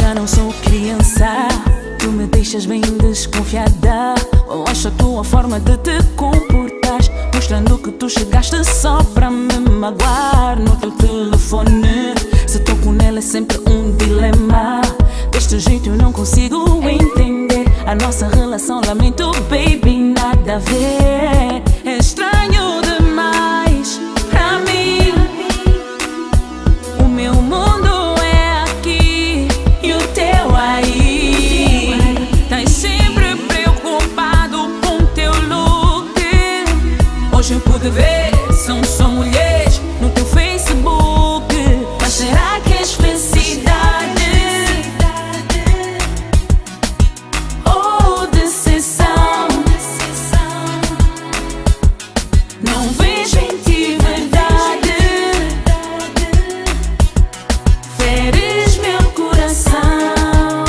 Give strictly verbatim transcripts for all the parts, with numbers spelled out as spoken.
já não sou criança. Tu me deixas bem desconfiada. Eu acho a tua forma de te comportar, mostrando que tu chegaste só pra me magoar. No teu telefone, se toco nela é sempre um dilema. Deste jeito eu não consigo entender a nossa relação. Lamento, baby, nada a ver. É estranho demais pra mim. O meu mundo é aqui e o teu aí. Tás sempre preocupado com teu look. Hoje eu pude ver, são só mulheres no teu Facebook. Mas será que és felicidade? Ou decepção? Não vejo em ti verdade. Feres meu coração.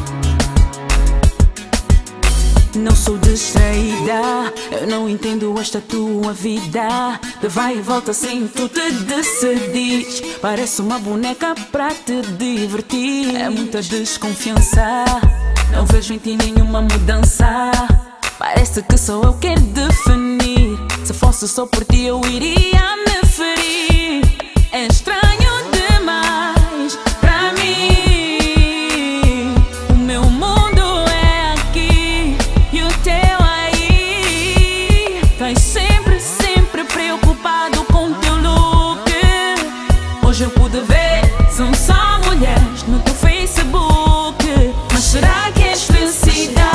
Não sou distraída, eu não entendo esta tua vida de vai e volta sem tu te decidir. Parece uma boneca pra te divertir. É muita desconfiança, não vejo em ti nenhuma mudança. Parece que só eu quero definir. Se fosse só por ti eu iria me ferir. É estranho demais pra mim. O meu mundo é aqui e o teu aí. Tás sempre, sempre preocupado com teu look. Hoje eu pude ver, são só mulheres no teu Facebook. Mas será que és felicidade?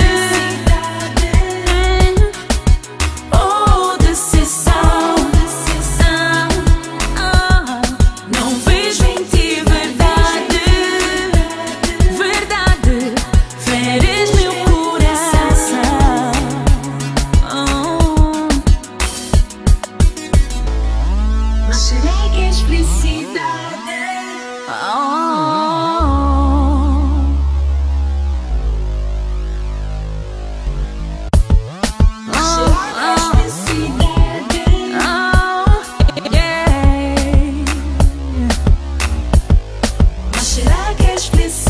Ou decepção? Ah, não vejo em ti verdade. Verdade, feres meu coração. Oh. Mas será que és felicidade? Oh. Mas será que és felicidade?